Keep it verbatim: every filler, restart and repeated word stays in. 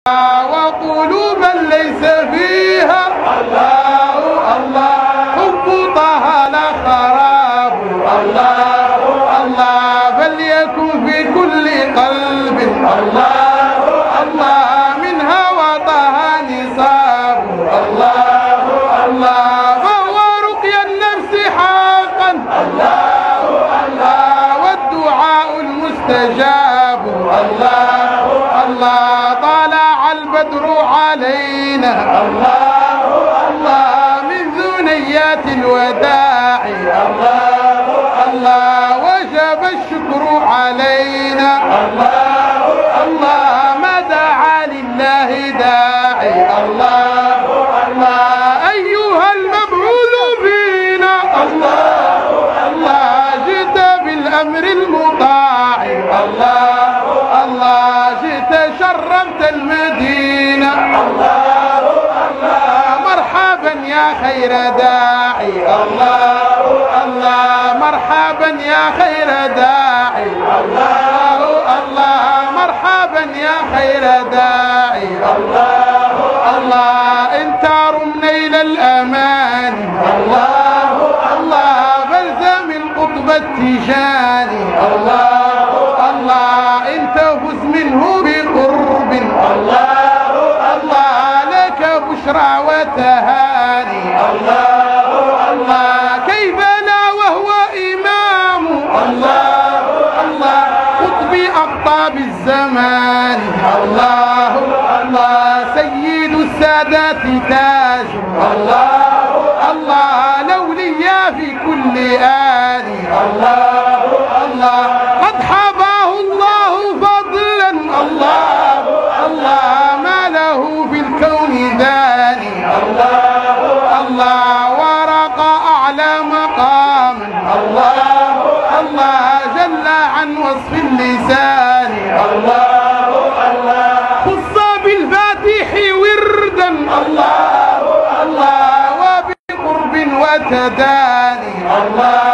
وقلوبا ليس فيها الله الله حب طه لا خراب الله الله فليكن في كل قلب الله الله من هوى طه نصاب الله الله فهو رقيا النفس حقا الله الله والدعاء المستجاب الله الله طلع البدر علينا الله الله من ثنيات الوداع الله الله وجب الشكر علينا الله الله ما دعا لله داعي الله الله أيها المبعوث فينا الله الله جئت بالأمر المطاع الله الله جئت شرفت المدينة الله الله مرحبا يا خير داعي الله الله مرحبا يا خير داعي الله الله مرحبا يا خير داعي الله الله انت رمنا إلى الأمان الله الله فالزم القطب التجاني الله الله انت فز منه بقرب الله الله لك بشرى وتهاني الله الله كيف لا وهو إمام الله الله قطب أقطاب الزمان الله الله سيد السادات تاج الله الله لوليا في كل آن الله الله قد حباه الله فضلا الله الله ما له في الكون ذاني الله الله ورقى أعلى مقام الله الله جل عن وصف اللسان الله الله خص بالفاتح وردا الله الله وبقرب وتداني الله